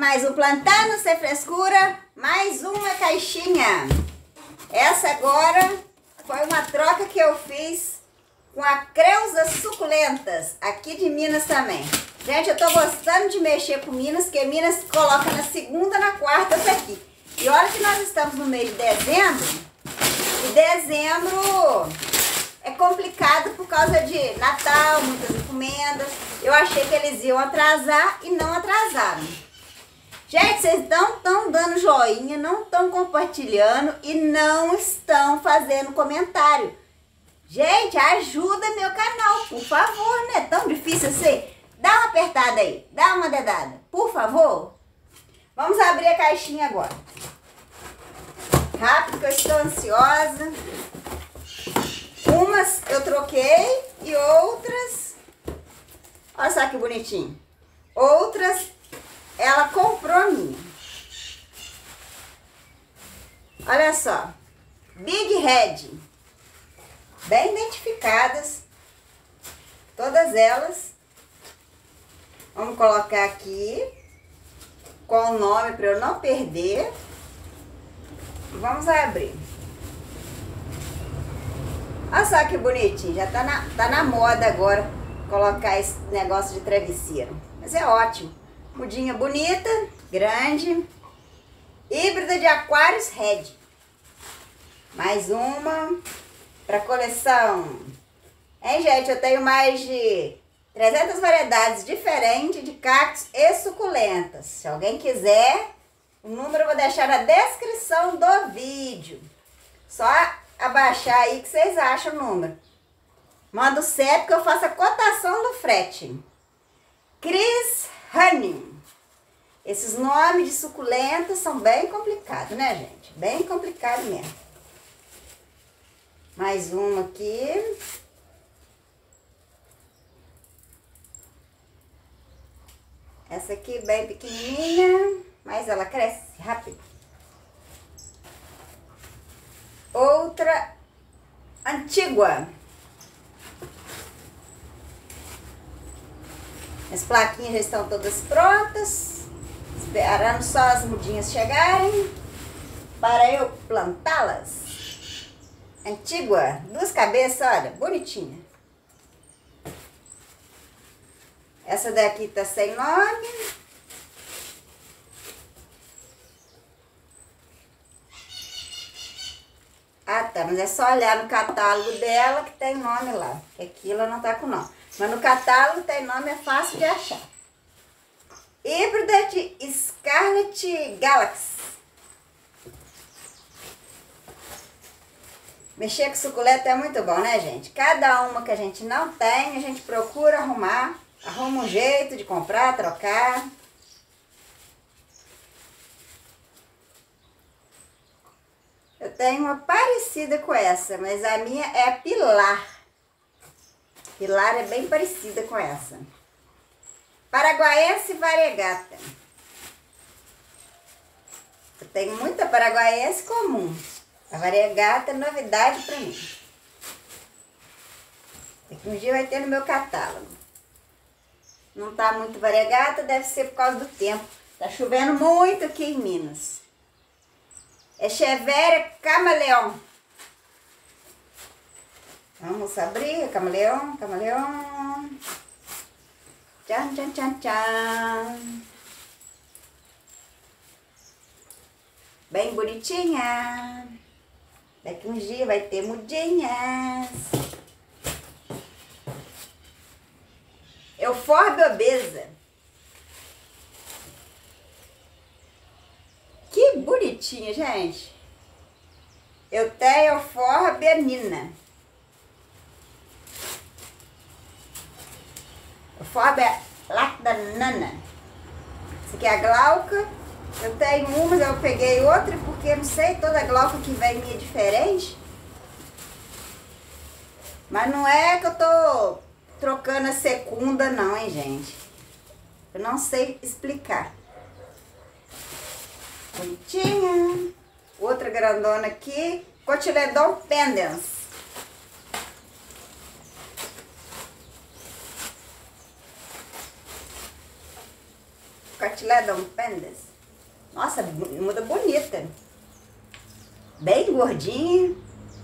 mais um Plantando Sem Frescura, mais uma caixinha. Essa agora foi uma troca que eu fiz com a Creuza Suculentas, aqui de Minas também. Gente, eu tô gostando de mexer com Minas, porque Minas coloca na segunda, na quarta, essa aqui. E olha que nós estamos no mês de dezembro, e dezembro é complicado por causa de Natal, muitas encomendas. Eu achei que eles iam atrasar e não atrasaram. Gente, vocês não estão dando joinha, não estão compartilhando e não estão fazendo comentário. Gente, ajuda meu canal, por favor, não é tão difícil assim? Dá uma apertada aí, dá uma dedada, por favor. Vamos abrir a caixinha agora. Rápido, que eu estou ansiosa. Umas eu troquei e outras... Olha só que bonitinho. Outras ela comprou a minha. Olha só. Big Red. Bem identificadas. Todas elas. Vamos colocar aqui. Com o nome para eu não perder. Vamos abrir. Olha só que bonitinho. Já tá na moda agora colocar esse negócio de travesseiro. Mas é ótimo. Mudinha bonita, grande. Híbrida de Aquarius Red. Mais uma para coleção. Hein, gente? Eu tenho mais de 300 variedades diferentes de cactos e suculentas. Se alguém quiser, o número eu vou deixar na descrição do vídeo. Só abaixar aí que vocês acham o número. Manda o CEP que eu faço a cotação do frete. Chris Honey. Esses nomes de suculentas são bem complicados, né, gente? Bem complicado mesmo. Mais uma aqui. Essa aqui bem pequenininha, mas ela cresce rápido. Outra antiga. As plaquinhas já estão todas prontas, esperando só as mudinhas chegarem para eu plantá-las. Antiga, duas cabeças, olha, bonitinha. Essa daqui tá sem nome. Ah, tá, mas é só olhar no catálogo dela que tem nome lá. Aqui ela não tá com nome. Mas no catálogo tem nome, é fácil de achar. Híbrida de Scarlet Galaxy. Mexer com suculenta é muito bom, né, gente? Cada uma que a gente não tem, a gente procura arrumar. Arruma um jeito de comprar, trocar. Eu tenho uma parecida com essa, mas a minha é a Pilar. Pilar é bem parecida com essa. Paraguaiense variegata. Eu tenho muita paraguaiense comum. A variegata é novidade pra mim. Daqui um dia vai ter no meu catálogo. Não tá muito variegata, deve ser por causa do tempo. Tá chovendo muito aqui em Minas. É Echeveria Camaleão. Vamos abrir, camaleão, camaleão. Tchan, tchan, tchan, tchan. Bem bonitinha. Daqui uns dias vai ter mudinhas. Euphorbia obesa. Que bonitinha, gente. Eu tenho Euphorbia nina. Euphorbia lactanana. Essa aqui é a glauca. Eu tenho umas, eu peguei outra porque não sei, toda glauca que vem minha é diferente. Mas não é que eu tô trocando a segunda não, hein, gente. Eu não sei explicar. Bonitinha. Outra grandona aqui. Cotyledon pendens. Cotiledon-pendas. Nossa, muda bonita. Bem gordinha.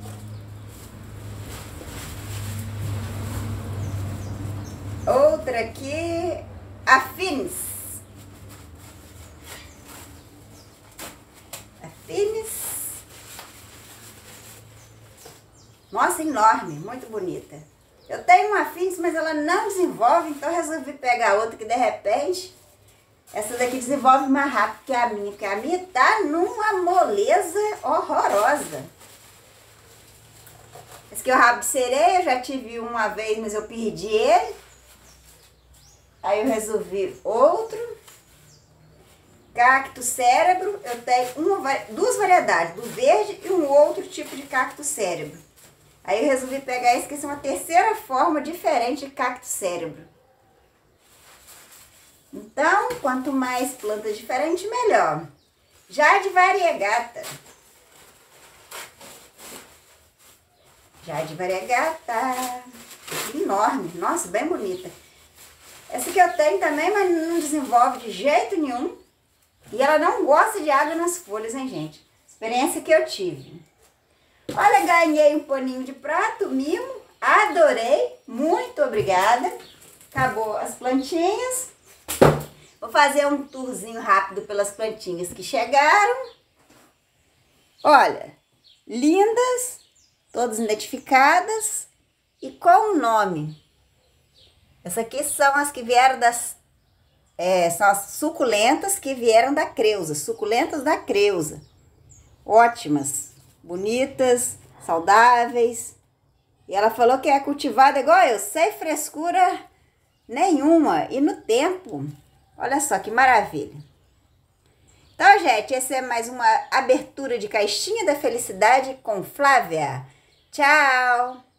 Outra aqui, Affinis. Nossa, enorme, muito bonita. Eu tenho uma Affinis, mas ela não desenvolve, então eu resolvi pegar outra que de repente, essa daqui desenvolve mais rápido que a minha, porque a minha tá numa moleza horrorosa. Esse aqui é o rabo de sereia, eu já tive uma vez, mas eu perdi ele. Aí eu resolvi outro. Cacto cérebro, eu tenho duas variedades, do verde e um outro tipo de cacto cérebro. Aí eu resolvi pegar esse, que é uma terceira forma diferente de cacto cérebro. Então, quanto mais planta diferente, melhor. Jade variegata. Jade variegata. Enorme. Nossa, bem bonita. Essa aqui eu tenho também, mas não desenvolve de jeito nenhum. E ela não gosta de água nas folhas, hein, gente? Experiência que eu tive. Olha, ganhei um paninho de prato, mimo. Adorei. Muito obrigada. Acabou as plantinhas. Vou fazer um tourzinho rápido pelas plantinhas que chegaram. Olha, lindas, todas identificadas e com o nome. Essas aqui são as que vieram são as suculentas que vieram da Creusa, suculentas da Creusa. Ótimas, bonitas, saudáveis. E ela falou que é cultivada igual eu, sem frescura nenhuma e no tempo. Olha só que maravilha. Então, gente, essa é mais uma abertura de caixinha da felicidade com Flávia. Tchau!